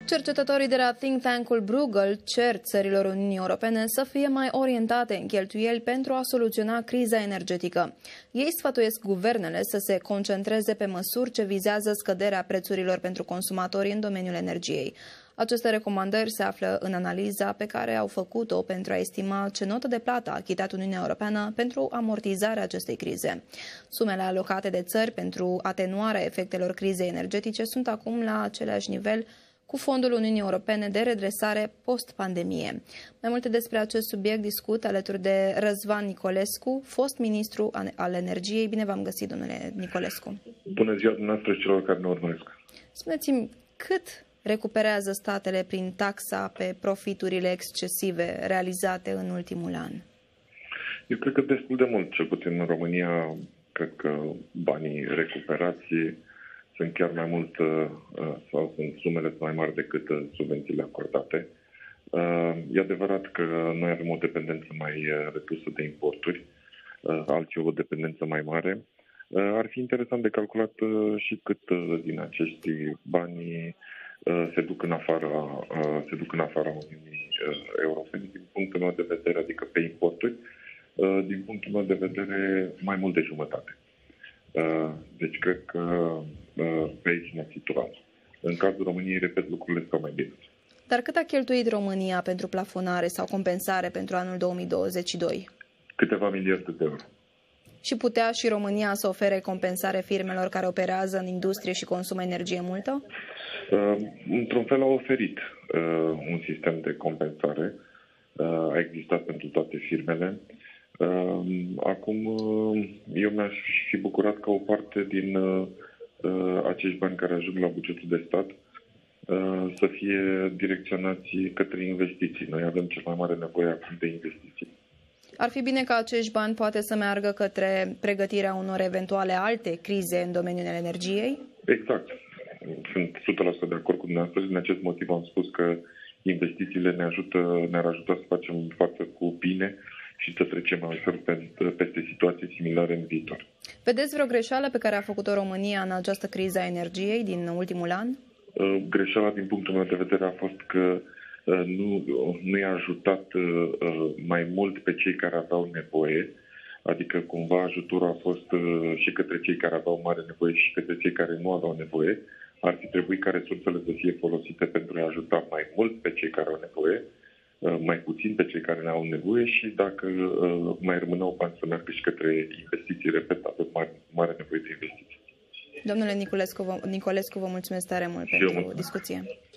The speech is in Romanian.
Cercetătorii de la think tank-ul Bruegel cer țărilor Uniunii Europene să fie mai orientate în cheltuieli pentru a soluționa criza energetică. Ei sfătuiesc guvernele să se concentreze pe măsuri ce vizează scăderea prețurilor pentru consumatori în domeniul energiei. Aceste recomandări se află în analiza pe care au făcut-o pentru a estima ce notă de plată a achitat Uniunea Europeană pentru amortizarea acestei crize. Sumele alocate de țări pentru atenuarea efectelor crizei energetice sunt acum la același nivel cu Fondul Uniunii Europene de redresare post-pandemie. Mai multe despre acest subiect discut alături de Răzvan Nicolescu, fost ministru al energiei. Bine v-am găsit, domnule Nicolescu. Bună ziua dumneavoastră și celor care ne urmăresc. Spuneți-mi, cât recuperează statele prin taxa pe profiturile excesive realizate în ultimul an? Eu cred că destul de mult, cel puțin în România, cred că banii recuperați sunt chiar mai mult sau sunt sumele mai mari decât subvențiile acordate. E adevărat că noi avem o dependență mai redusă de importuri, alții o dependență mai mare. Ar fi interesant de calculat și cât din acești bani se duc în afara Uniunii Europene, din punctul meu de vedere, adică pe importuri, din punctul meu de vedere, mai mult de jumătate. Deci cred că pe aici ne situăm. În cazul României, repet, lucrurile stau mai bine. Dar cât a cheltuit România pentru plafonare sau compensare pentru anul 2022? Câteva miliarde de euro. Și putea și România să ofere compensare firmelor care operează în industrie și consumă energie multă? Într-un fel a oferit un sistem de compensare. A existat pentru toate firmele. Acum, eu mi-aș fi bucurat ca o parte din acești bani care ajung la bugetul de stat să fie direcționați către investiții. Noi avem cel mai mare nevoie acum de investiții. Ar fi bine ca acești bani poate să meargă către pregătirea unor eventuale alte crize în domeniul energiei? Exact. Sunt 100% de acord cu dumneavoastră. Din acest motiv am spus că investițiile ne-ar ajuta să facem față cu bine și să trecem mai ușor peste situații similare în viitor. Vedeți vreo greșeală pe care a făcut-o România în această criză a energiei din ultimul an? Greșeala, din punctul meu de vedere, a fost că nu i-a ajutat mai mult pe cei care aveau nevoie, adică cumva ajutorul a fost și către cei care aveau mare nevoie și către cei care nu aveau nevoie. Ar fi trebuit ca resursele să fie folosite pentru a ajuta mai mult pe cei care au nevoie, mai puțin pe cei care n-au nevoie și dacă mai rămâneau bani să meargă și către investiții. Repet, avem mare nevoie de investiții. Domnule Nicolescu, vă mulțumesc tare mult pentru discuție.